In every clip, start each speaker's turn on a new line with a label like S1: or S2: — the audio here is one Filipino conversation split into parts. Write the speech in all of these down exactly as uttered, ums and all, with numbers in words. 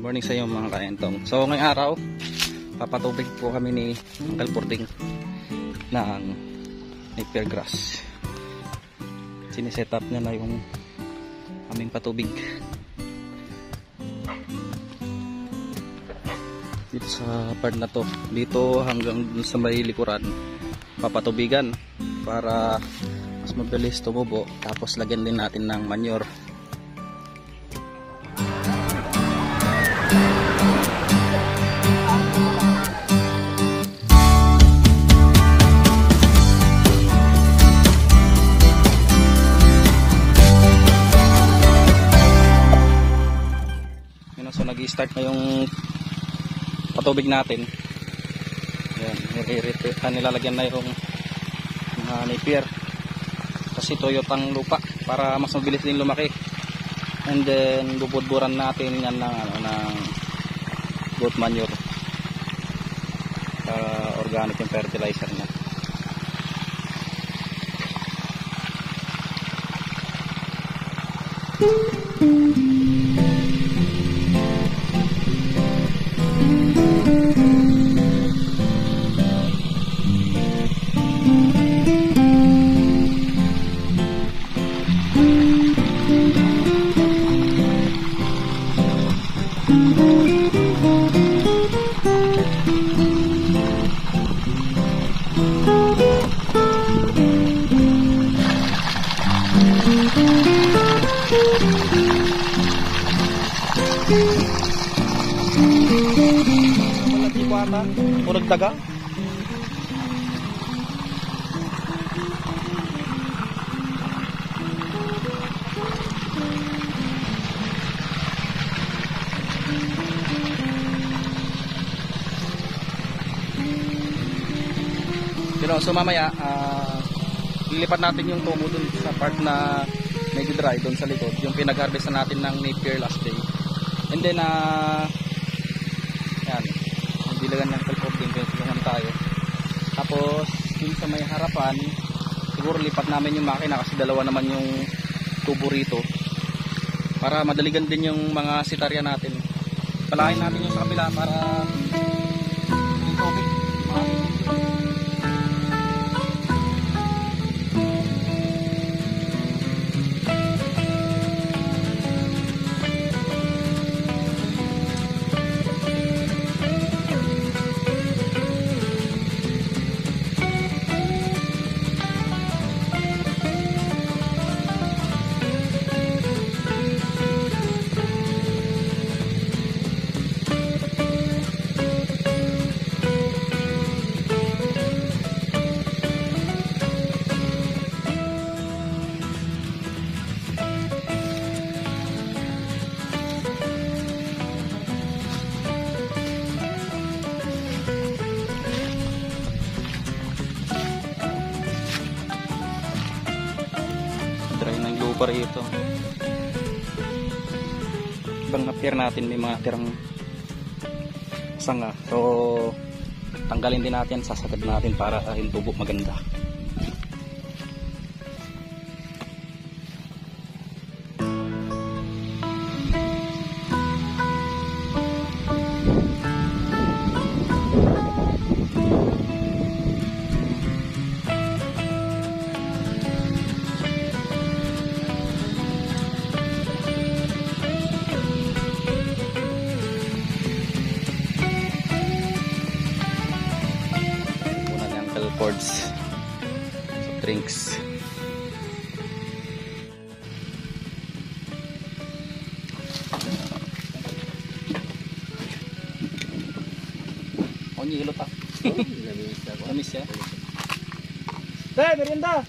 S1: morning sa inyo mga kaentong. So ngayong araw, papatubig po kami ni Uncle Pording ng Napier grass. Siniset up niya na yung aming patubig dito sa part na to. Dito hanggang dun sa may likuran papatubigan para mas mabilis tumubo. Tapos lagyan din natin ng manure. So nag-i-start na yung patubig natin. Ayan, nilalagyan na yung uh, Napier kasi tuyot ang lupa para mas mabilis din lumaki. And then bubudburan natin yan ng, ano, ng goat manure para organic yung fertilizer na. Urag daga. Pero so mamaya uh, lilipat natin yung tubo dun sa part na medyo dry dun sa likod, yung pinag-harvest natin ng Napier last day. And then uh, yan, dilagan ng kalpobing pinagsulungan tayo. Tapos yung sa may harapan siguro lipat namin yung makina kasi dalawa naman yung tubo rito para madaligan din yung mga sitarya natin. Palahin natin yung sa kabila para yung tubig rito. Ibang Napier natin may mga tirang sanga. So tanggalin din natin, sasagad natin para yung tubo maganda. Ports, so drinks. Oh, hilo pa. Lamis ya. Teh, merienda.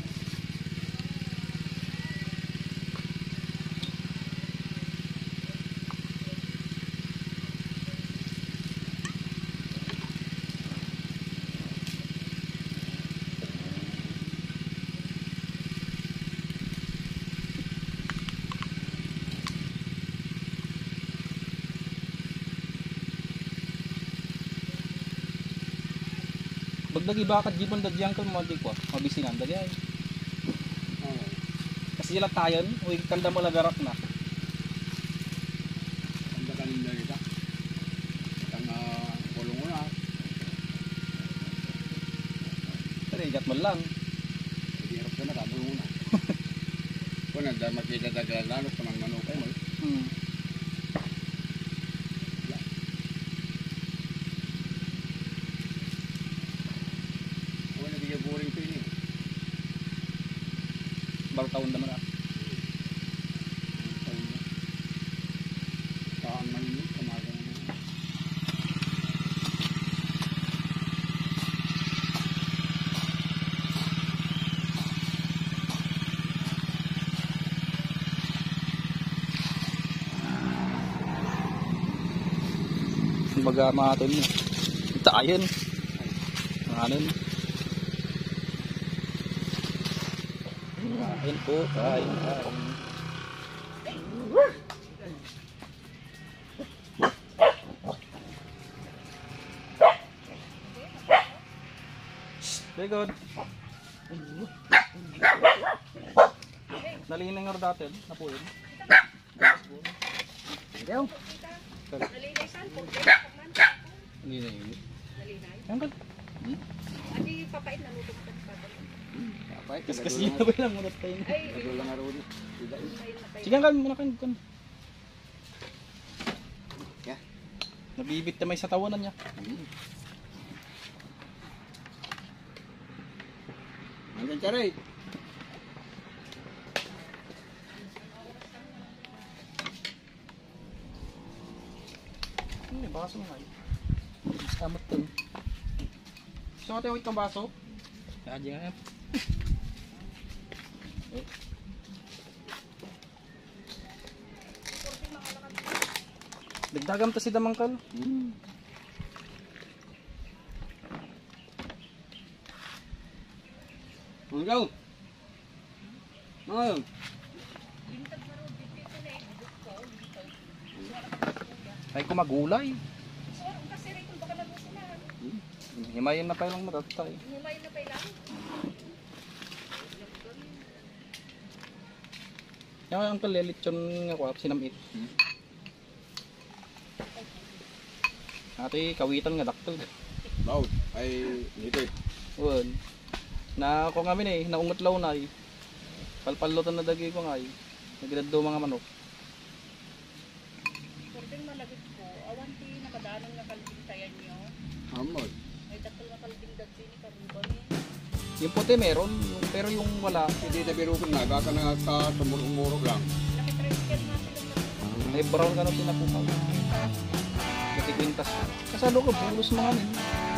S1: Bagdagi bakat di pun dadyang kan mo di ko mabisinan dagay. Kasi sila tayon, uy kanda mo lagarak na. Kanda kanin na kita. Bigat mo lang.
S2: Hindi harap ka na, kamo muna. Kung nanda magkidadagalan lalo sa mga manukay mo.
S1: Hmm.
S2: Kung nabigyan boring ko yun eh.
S1: Bago taon naman ah.
S2: Saan man yun, kamagang na.
S1: Baga maton mo. Tayon. Anon. Kain po, kain, kain. Very good. Nalining nga dati, napuin. Ikaw.
S3: Nalinay saan po?
S1: Hindi na yun.
S3: Nalinay?
S1: Yan ka.
S3: Adi papait na luto ka pa.
S2: Kapay,
S1: Kasi kasi yun na ba lang munot tayo.
S3: Ay,
S2: Nagul lang araw din.
S1: Sige nga, muna kayo. Kan.
S2: Yeah.
S1: Nabibit na may sa tawanan niya.
S2: Hanggang charay.
S1: Hindi, baso nga yun. Samat to. Gusto mo tayo itong baso? Lagi nga yan. Eh. Dagdagam to si Damangkal.
S2: Hmm. Hanggang. Ngayon.
S1: Ay kumagulay.
S3: so, kasi rin kung baka nabusin na.
S1: Himayin na pa lang matatay.
S3: Humay na pa ilang.
S1: Yan ang kalelitsyon nga ko, sinamit.
S2: Hmm.
S1: Ate, kawitan nga dakto.
S2: Bawd. Ay, nitip.
S1: Well, na ako nga min eh, naungutlaw na eh. Palpalutan na dagi ko nga eh. Nagdaddo mga manok.
S3: Pwedeng malagit po. Awan ti nakadanong na kalbing tayan nyo.
S2: Amod.
S3: May tatlo na kalbing dagsi ni Karuban eh.
S1: Yung puti meron, yung, pero yung wala,
S2: Hindi na birukin na. Baka na sa tumurong-murong lang.
S3: Nakitricycle nga sila na.
S1: ay brown ka na pinapukaw. Kasi kwintas. Kasalo ko, bulos mga nin.